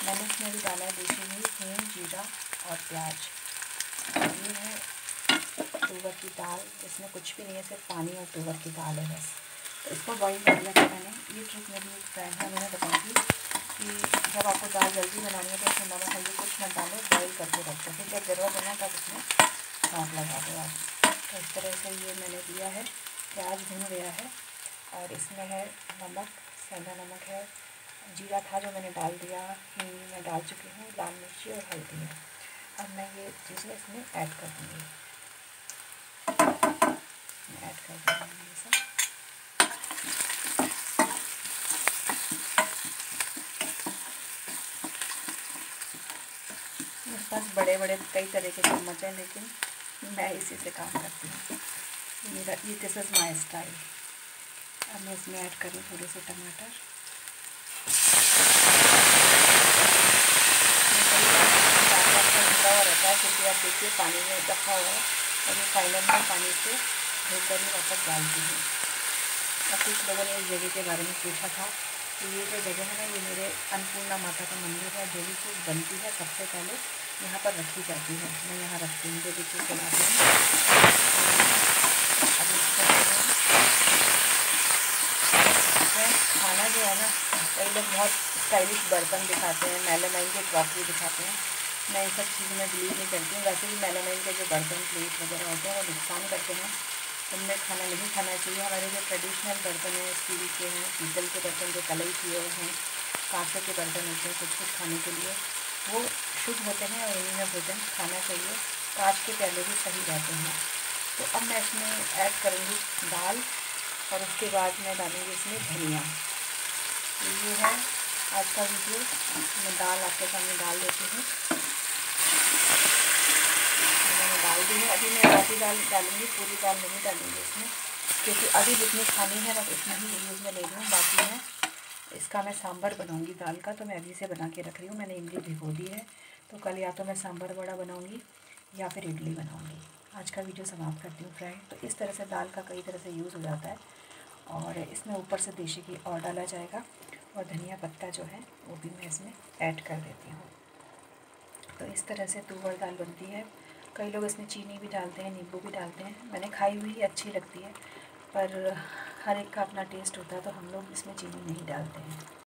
मैंने इसमें भी डाला है देसी घी, हींग, जीरा और प्याज। ये है तुअर की दाल, इसमें कुछ भी नहीं है, सिर्फ पानी और तुअर की दाल है बस। तो इसको बॉईल कर लिया था मैंने। ये ट्रिक मेरी एक फ्रेंड है, मैंने बताई थी कि जब आपको दाल जल्दी बनानी है तो इसमें नमक हल्दी कुछ मत डालो, बॉईल करके रख दो, फिर जब ज़रूरत है ना तब इसमें छौंक लगा दो आप। तो इस तरह से ये मैंने दिया है। प्याज भून गया है और इसमें है नमक, सेंधा नमक है, जीरा था जो मैंने डाल दिया, हींग मैं डाल चुकी हूँ, लाल मिर्ची और हल्दी है। अब मैं ये चीज़ें इसमें ऐड कर दूँगी। ऐड कर दूँगी ये सब। मेरे पास बड़े बड़े कई तरह के चम्मच हैं, लेकिन मैं इसी से काम करती हूँ। मेरा ये दिस इज़ माई स्टाइल। अब मैं इसमें ऐड करूँ थोड़े से टमाटर। हुआ रहता है क्योंकि आप देखिए पानी में रखा हुआ है और ये फाइनल में पानी से धोकर ही वापस डालती हूँ। और कुछ लोगों ने इस जगह के बारे में पूछा था कि ये जो जगह है ना, ये मेरे अन्नपूर्णा माता का मंदिर है। जो भी चीज़ बनती है सबसे पहले यहाँ पर रखी जाती है। मैं यहाँ रखती हूँ, जो भी चीज़ बनाती हूँ। अब इसको खाना जो है ना, कई लोग बहुत स्टाइलिश बर्तन दिखाते हैं, मेलामाइन की क्रॉकरी दिखाते हैं। मैं इन सब चीज़ों में बिलीव नहीं करती हूँ। वैसे भी मेलामाइन के जो बर्तन प्लेट वगैरह होते हैं वो नुकसान करते हैं, उनमें खाना नहीं खाना चाहिए। हमारे जो ट्रेडिशनल बर्तन हैं, स्टील के हैं, पीतल के बर्तन जो कलई किए हुए हैं, कांसे के बर्तन होते हैं कुछ कुछ खाने के लिए, वो शुद्ध होते हैं और इन्हीं में भोजन खाना चाहिए। कांच के प्याले भी सही रहते हैं। तो अब मैं इसमें ऐड करूँगी दाल और उसके बाद मैं डालूँगी इसमें धनिया। ये है आज का वीडियो। मैं दाल आपके सामने डाल देती हूँ। मैंने डाल दी है। अभी मैं बाकी दाल डालूँगी, पूरी दाल नहीं डालूँगी इसमें, क्योंकि अभी जितनी खानी है मैं उतना ही यूज़ में ले लूँ। बाकी मैं इसका मैं सांभर बनाऊँगी दाल का, तो मैं अभी से बना के रख रही हूँ। मैंने इमली भिगो दी है, तो कल या तो मैं सांभर वड़ा बनाऊँगी या फिर इडली बनाऊँगी। आज का वीडियो समाप्त करती हूँ फ्रेंड। तो इस तरह से दाल का कई तरह से यूज़ हो जाता है और इसमें ऊपर से देसी घी और डाला जाएगा और धनिया पत्ता जो है वो भी मैं इसमें ऐड कर देती हूँ। तो इस तरह से तुअर दाल बनती है। कई लोग इसमें चीनी भी डालते हैं, नींबू भी डालते हैं। मैंने खाई हुई अच्छी लगती है, पर हर एक का अपना टेस्ट होता है, तो हम लोग इसमें चीनी नहीं डालते हैं।